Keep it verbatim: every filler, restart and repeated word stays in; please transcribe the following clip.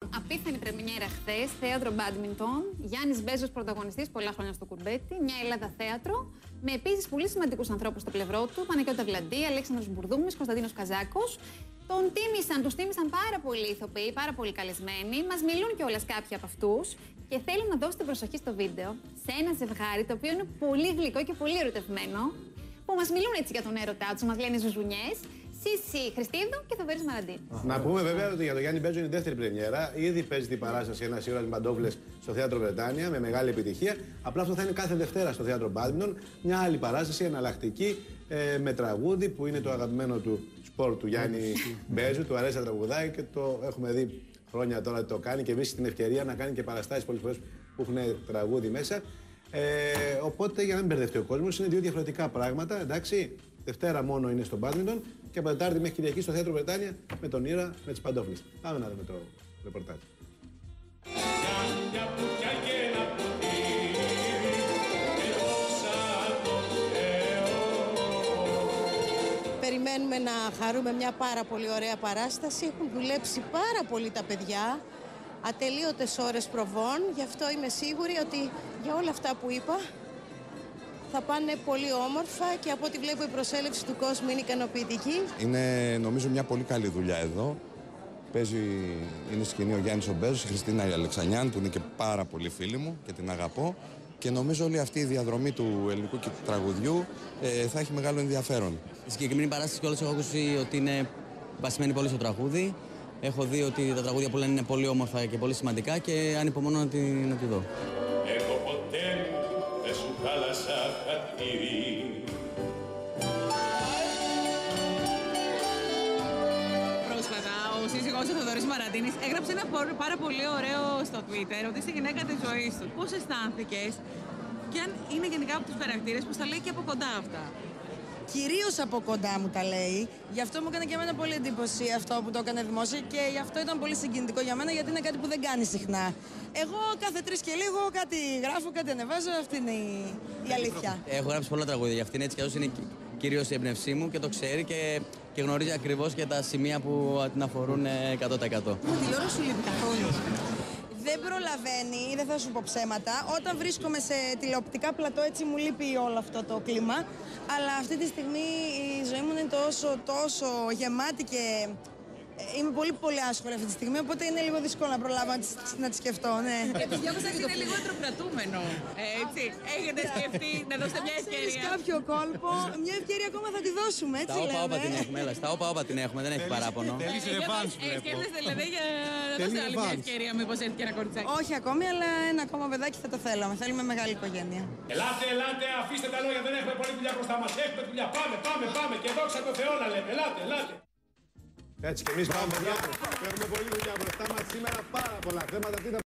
Απίθανη πρεμιέρα χθες, θέατρο μπάντμιντον. Γιάννης Μπέζος πρωταγωνιστής, πολλά χρόνια στο κουρμπέτι. Μια Ελλάδα θέατρο, με επίσης πολύ σημαντικούς ανθρώπους στο πλευρό του. Παναγιώτα Βλαντή, Αλέξανδρος Μπουρδούμης, Κωνσταντίνος Καζάκος. Τον τίμησαν, τους τίμησαν πάρα πολλοί ηθοποιοί, πάρα πολύ καλεσμένοι. Μας μιλούν κιόλας κάποιοι από αυτούς. Και θέλω να δώσετε προσοχή στο βίντεο σε ένα ζευγάρι το οποίο είναι πολύ γλυκό και πολύ ερωτευμένο. Που μας μιλούν έτσι για τον έρωτά τους, μας λένε ζουζουνιές. Σύση Χριστίδου και Θοδωρής Μαραντίνη. Να πούμε βέβαια ότι για τον Γιάννη Μπέζο είναι η δεύτερη πρεμιέρα. Ήδη παίζει την παράσταση Ένας ήρωας με παντόφλες στο θέατρο Βρετάνια με μεγάλη επιτυχία. Απλά αυτό θα είναι κάθε Δευτέρα στο θέατρο Μπάντμιντον. Μια άλλη παράσταση εναλλακτική ε, με τραγούδι που είναι το αγαπημένο του σπορ του Γιάννη Μπέζου. Του αρέσει να τραγουδάει και το έχουμε δει χρόνια τώρα ότι το κάνει και βρίσκει την ευκαιρία να κάνει και παραστάσεις πολλές φορές που έχουν τραγούδι μέσα. Ε, οπότε για να μην μπερδευτεί ο κόσμος, είναι δύο διαφορετικά πράγματα. Εντάξει, Δευτέρα μόνο είναι στο Μπάντμιντον και από Τετάρτη μέχρι Κυριακή στο θέατρο Βρετάνια με τον ήρωα με τις παντόφλες. Πάμε να δούμε το ρεπορτάζ. Περιμένουμε να χαρούμε μια πάρα πολύ ωραία παράσταση. Έχουν δουλέψει πάρα πολύ τα παιδιά. Ατελείωτες ώρες προβών. Γι' αυτό είμαι σίγουρη ότι για όλα αυτά που είπα θα πάνε πολύ όμορφα και από ό,τι βλέπω η προσέλευση του κόσμου είναι ικανοποιητική. Είναι νομίζω μια πολύ καλή δουλειά εδώ. Παίζει, είναι σκηνή ο Γιάννης ο Μπέζος, η Χριστίνα η Αλεξανιάν που είναι και πάρα πολύ φίλη μου και την αγαπώ. Και νομίζω όλη αυτή η διαδρομή του ελληνικού και του τραγουδιού ε, θα έχει μεγάλο ενδιαφέρον. Η συγκεκριμένη παράσταση κιόλας έχω ακούσει ότι είναι βασισμένη πολύ στο τραγούδι. Έχω δει ότι τα τραγούδια που λένε είναι πολύ όμορφα και πολύ σημαντικά και ανυπομονώ να τη, να τη δω. Εγώ ποτέ δεν σου χάλασα χατήρι. Πρόσφατα, ο σύζυγός του Θοδωρής Μαραντίνης έγραψε ένα πάρα πολύ ωραίο στο Twitter ότι είσαι γυναίκα της ζωής του. Πώς αισθάνθηκες και αν είναι γενικά από τους χαρακτήρες που στα λέει και από κοντά αυτά? Κυρίως από κοντά μου τα λέει. Γι' αυτό μου έκανε και εμένα πολύ εντύπωση αυτό που το έκανε δημόσια και γι' αυτό ήταν πολύ συγκινητικό για μένα, γιατί είναι κάτι που δεν κάνει συχνά. Εγώ κάθε τρεις και λίγο κάτι γράφω, κάτι ανεβάζω. Αυτή είναι η, η αλήθεια. Έχω γράψει πολλά τραγούδια για αυτήν, έτσι κι αλλιώς είναι κυρίως η έμπνευσή μου και το ξέρει και, και γνωρίζει ακριβώς και τα σημεία που την αφορούν εκατό τοις εκατό. Η τηλεόραση σου λείπει καθόλου? Δεν προλαβαίνει, δεν θα σου πω ψέματα. Όταν βρίσκομαι σε τηλεοπτικά πλατό, έτσι μου λείπει όλο αυτό το κλίμα. Αλλά αυτή τη στιγμή η ζωή μου είναι τόσο, τόσο γεμάτη και είμαι πολύ πολύ άσχολη αυτή τη στιγμή, οπότε είναι λίγο δύσκολο να προλάβω να τη, να τη σκεφτώ, ναι. Και το διάβασα ότι είναι λίγο τροπρατούμενο, έτσι. Έχετε σκεφτεί να δώσετε μια ευκαιρία? Κάποιο κόλπο, μια ευκαιρία ακόμα θα τη δώσουμε, έτσι στα λέμε. Στα όπα την έχουμε, έλα, στα όπα όπα την έχουμε, δεν έχει παράπονο. Θέλεις ρεβάνς βλέπω. Σκέφτεστε δηλαδή για να δώσετε άλλη μια ευκαιρία, μήπως έρθει και ένα κοριτσάκι? Όχι ακόμη, αλλά ένα ακόμα παιδάκι θα το θέλαμε. Θέλουμε μεγάλη οικογένεια. Ελάτε, ελάτε, αφήστε τα λόγια, δεν έχουμε πολλή δουλειά μπροστά μας. Έχουμε δουλειά, πάμε, πάμε, πάμε και δόξα τω Θεώ να λέμε. Ελάτε, ελάτε. Έτσι και εμείς πάμε, παιδιά. Έχουμε πολλή δουλειά μπροστά μας σήμερα, πάρα πολλά θέματα.